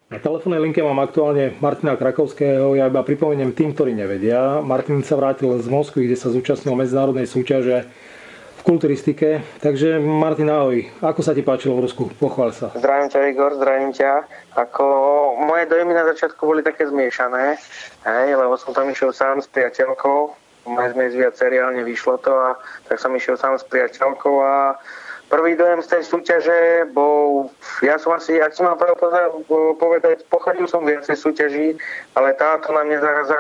Na telefónnej linke mám aktuálne Martina Krakovského. Ja iba pripomeniem tým, ktorí nevedia. Martin sa vrátil z Moskvy, kde sa zúčastnil medzinárodnej súťaže v kulturistike. Takže Martin, ahoj. Ako sa ti páčilo v Rusku? Pochváľ sa. Zdravím ťa, Igor, zdravím ťa. Moje dojmy na začiatku boli také zmiešané, lebo som tam išiel sám s priateľkou. Sme viacerí, ale nevyšlo to, a tak som išiel sám s priateľkou a prvý dojem z tej súťaže bol, ja som asi, ak som mal povedať, pochodil som viacej súťaží, ale táto na mňa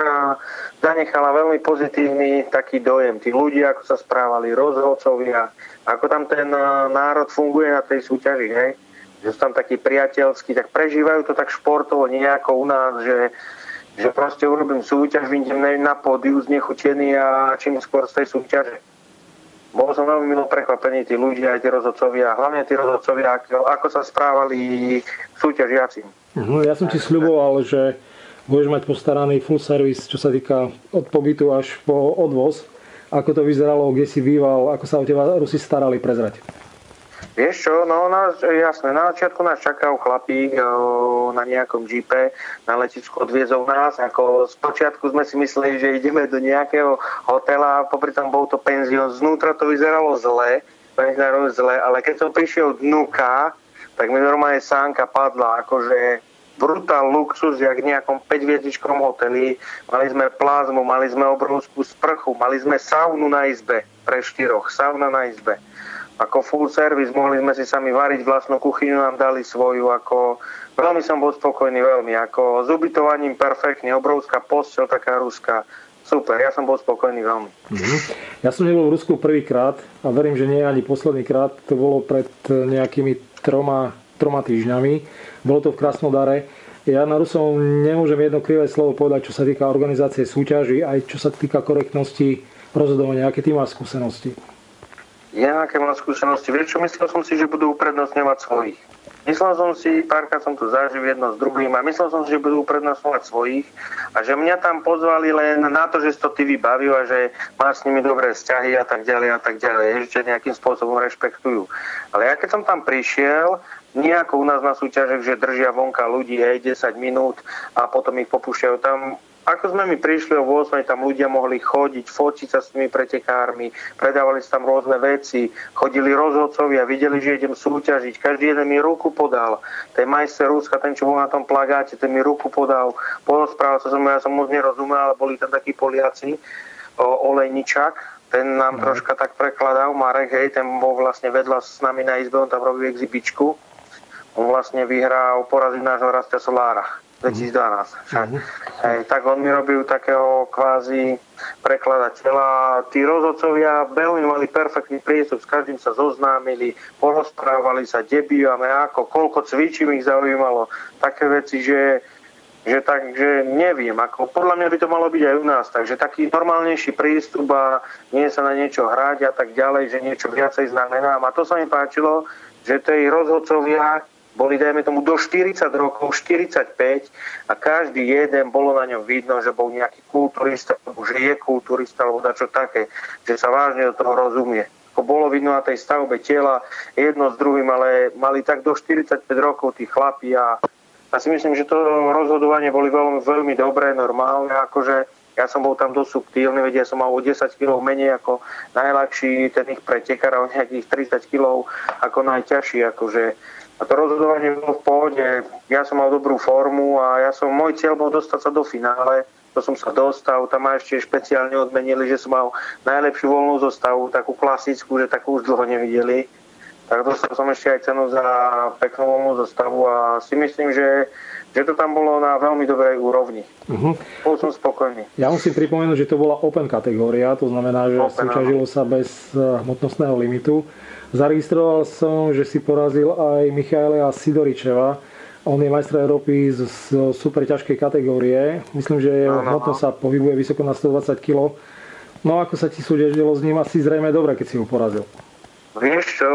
zanechala veľmi pozitívny taký dojem. Tí ľudia, ako sa správali, rozhodcovia, ako tam ten národ funguje na tej súťaži, hej? Že sú tam takí priateľskí, tak prežívajú to tak športovo, nie ako u nás, že proste urobím súťaž, vyjdem na pódiu znechutený a čím skôr z tej súťaže. Bol som veľmi milo prekvapený, tí ľudia, aj tí rozhodcovia, hlavne tí rozhodcovia, ako sa správali súťažiaci. Ja som ti sľuboval, že budeš mať postaraný full service, čo sa týka od pobytu až po odvoz. Ako to vyzeralo, kde si býval, ako sa o teba Rusi starali, prezrať. Vieš čo, jasné, na začiatku nás čakal chlapík na nejakom džipe, na letisku odviezol nás, ako spočiatku sme si mysleli, že ideme do nejakého hotela, popri tom bol to penzión, znútra to vyzeralo zle, ale keď som prišiel dnuka, tak mi normálne sánka padla, akože brutál luxus, jak v nejakom 5-hviezdičkom hoteli, mali sme plazmu, mali sme obrovskú sprchu, mali sme saunu na izbe, pre 4, sauna na izbe. Ako full service, mohli sme si sami variť, vlastnú kuchyňu nám dali svoju, ako veľmi som bol spokojný, veľmi, ako s ubytovaním perfektne, obrovská posteľ, taká ruská, super, ja som bol spokojný veľmi. Ja som nebol v Rusku prvýkrát a verím, že nie ani posledný krát, to bolo pred nejakými troma týždňami, bolo to v Krasnodare. Ja na Rusov nemôžem jedno krivé slovo povedať, čo sa týka organizácie súťaží, aj čo sa týka korektnosti rozhodovania, aké ty máš skúsenosti. Ja, aké mám skúsenosti, vieš čo, myslel som si, že budú uprednostňovať svojich. Myslel som si, párkrát som tu zažil jedno s druhým a myslel som si, že budú uprednostňovať svojich a že mňa tam pozvali len na to, že si to ty vybavil a že máš s nimi dobré vzťahy a tak ďalej, že nejakým spôsobom rešpektujú. Ale ja keď som tam prišiel, nie ako u nás na súťažech, že držia vonka ľudí 10 minút a potom ich popúšťajú tam. Ako sme mi prišli o 8, tam ľudia mohli chodiť, fotiť sa s tými pretekármi, predávali sa tam rôzne veci, chodili rozhodcovia, videli, že idem súťažiť, každý jeden mi ruku podal. Ten majster Ruska, ten, čo bol na tom plagáte, ten mi ruku podal, porozprával sa, ja som moc nerozumel, ale boli tam takí Poliaci, Olejničák, ten nám troška tak prekladal, Marek, hej, ten bol vlastne vedľa s nami na izbe, on tam robil exibičku, on vlastne vyhral, porazil nášho Rastia Solára. 2012. Tak on mi robil takého kvázi prekladateľa. Tí rozhodcovia veľmi mali perfektný prístup, s každým sa zoznámili, porozprávali sa, kde bývame, ako, koľko cvičím, ich zaujímalo. Také veci, že neviem, ako podľa mňa by to malo byť aj u nás, takže taký normálnejší prístup a nie sa na niečo hrať a tak ďalej, že niečo viacej znamená. A to sa mi páčilo, že tí rozhodcovia boli, dajme tomu, do 40 rokov, 45 a každý jeden, bolo na ňom vidno, že bol nejaký kulturista, alebo že je kulturista, alebo dačo také, že sa vážne do toho rozumie. Ako bolo vidno na tej stavbe tela jedno s druhým, ale mali tak do 45 rokov tí chlapi a si myslím, že to rozhodovanie boli veľmi, veľmi dobré, normálne, akože ja som bol tam dosť subtílny, veď ja som mal o 10 kg menej ako najľahší, ten ich pretekár a o nejakých 30 kg ako najťažší, akože. A to rozhodovanie bolo v pohode. Ja som mal dobrú formu a môj cieľ bol dostať sa do finále. To som sa dostal. Tam ma ešte špeciálne odmenili, že som mal najlepšiu voľnú zostavu, takú klasickú, že takú už dlho nevideli. Tak dostal som ešte aj cenu za peknú voľnú zostavu a si myslím, že to tam bolo na veľmi dobrej úrovni. Bol som spokojný. Ja musím pripomenúť, že to bola open kategória, to znamená, že súťažilo sa bez hmotnostného limitu. Zaregistroval som, že si porazil aj Michaela Sidoričeva. On je majster Európy z super ťažkej kategórie. Myslím, že jeho hmotnosť sa pohybuje vysoko na 120 kg. No ako sa ti súťažilo s ním? Asi zrejme dobre, keď si ho porazil. Vieš čo,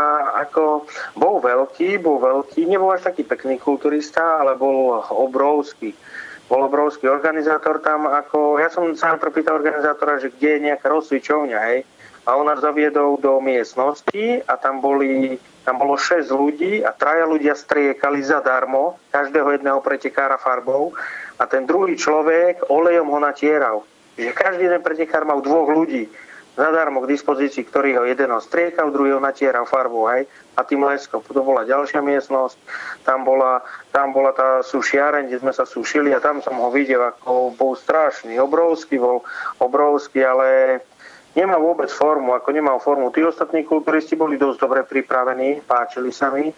bol veľký, nebol až taký pekný kulturista, ale bol obrovský. Bol obrovský organizátor tam, ja som sa pýtal organizátora, že kde je nejaká rozcvičovňa, hej. a on nás zaviedol do miestnosti a tam bolo 6 ľudí a 3 ľudia striekali zadarmo, každého jedného pretekára farbou a ten druhý človek olejom ho natieral. Čiže každý jeden pretekár mal 2 ľudí zadarmo k dispozícii, ktorý ho jeden striekal, druhý ho natieral farbou, hej, a tým leskom. Potom bola ďalšia miestnosť, tam bola tá sušiareň, kde sme sa sušili a tam som ho videl, ako bol strašný, obrovský, ale nemal vôbec formu, nemal formu. Tí ostatní kulturisti boli dosť dobre pripravení, páčili sa mi,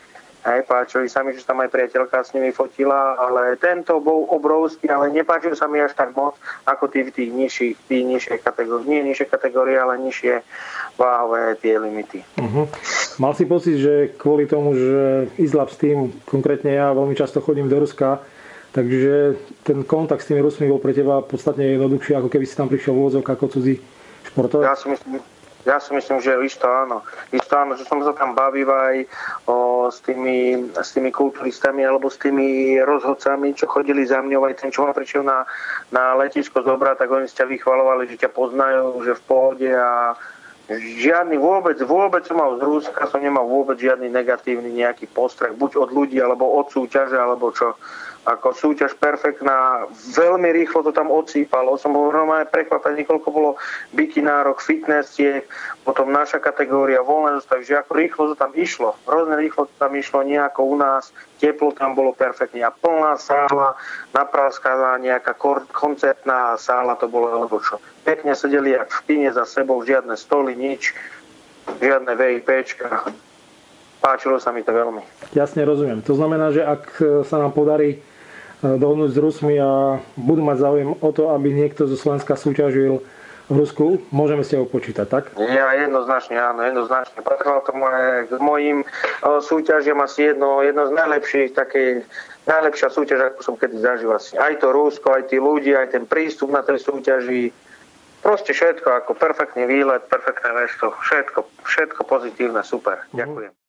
že tam aj priateľka s nimi fotila, ale tento bol obrovský, ale nepáčil sa mi až tak moc, ako tí v tých nižších kategórií. Nie nižšie kategórie, ale nižšie váhové tie limity. Uh-huh. Mal si pocit, že kvôli tomu, že Izlab s tým, konkrétne ja veľmi často chodím do Ruska, takže ten kontakt s tými Rusmi bol pre teba podstatne jednoduchší, ako keby si tam prišiel v úvodzovkách ako cudzí športovec? Ja si myslím, že isto áno. Že som sa tam bavil aj s tými kulturistami alebo s tými rozhodcami, čo chodili za mňou, aj ten, čo ma prišiel na letisko zobrať, tak oni ťa vychvalovali, že ťa poznajú, že v pohode a žiadny vôbec som mal z Ruska, som nemal vôbec žiadny negatívny nejaký postreh, buď od ľudí, alebo od súťaže, alebo čo. Ako súťaž perfektná, veľmi rýchlo to tam odsýpalo. Som bol normálne prekvapený, koľko bolo bikinárok, fitnessiek, potom naša kategória, voľné zostavy, že ako rýchlo to tam išlo. Hrozne rýchlo to tam išlo, nie ako u nás. Teplo tam bolo perfektne a plná sála, napraskaná nejaká koncertná sála to bolo, alebo čo. Pekne sedeli jak v kine za sebou, žiadne stoly, nič, žiadne VIPčka. Páčilo sa mi to veľmi. Jasne rozumiem. To znamená, že ak sa nám podarí dohodnúť s Rusmi a budú mať záujem o to, aby niekto zo Slovenska súťažil v Rusku, môžeme s tebou počítať, tak? Ja jednoznačne, áno, jednoznačne. Patrilo to k mojim súťažiam asi jedno z najlepších, najlepšia súťaž, ako som kedy zažil asi. Aj to Rusko, aj tí ľudia, aj ten prístup na tej súťaži. Proste všetko, ako perfektný výlet, perfektné mesto. Všetko pozitívne, super. Ďakujem.